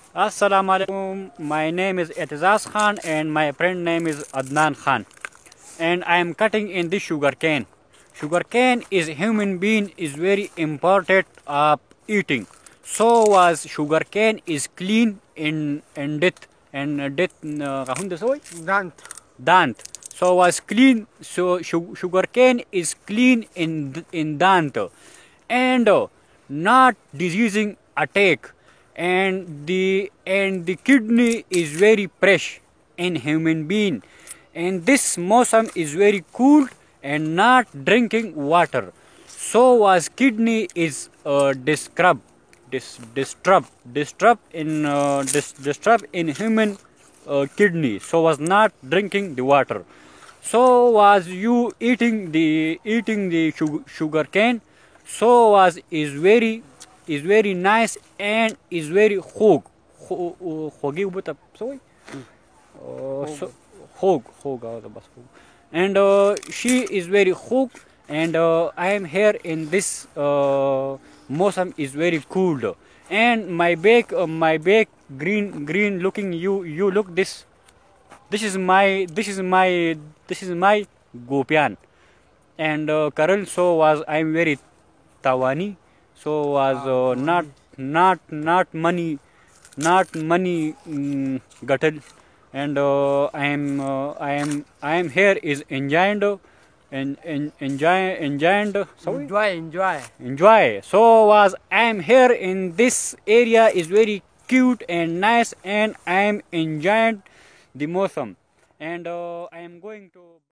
Assalamu alaikum. My name is Etizaz Khan and my friend name is Adnan Khan. And I am cutting in this sugar cane. Sugar cane is human being is very important of eating. So was sugar cane is clean in death and death Dant. dant. So was clean. So sugar cane is clean in dant and not diseasing attack and the kidney is very fresh in human being and this mosam is very cool and not drinking water so was kidney is disturb in human kidney so was not drinking the water so was you eating the sugar cane so was is very nice and is very hog. Hogi ubata soy. So hog and she is very hog and I am here in this mosam is very cool and my back green looking you look this is my gopian and Karan so was I am very tawani so was not money gutted and I am here is enjoying and enjoy so was I am here in this area is very cute and nice and I am enjoying the mosam and I am going to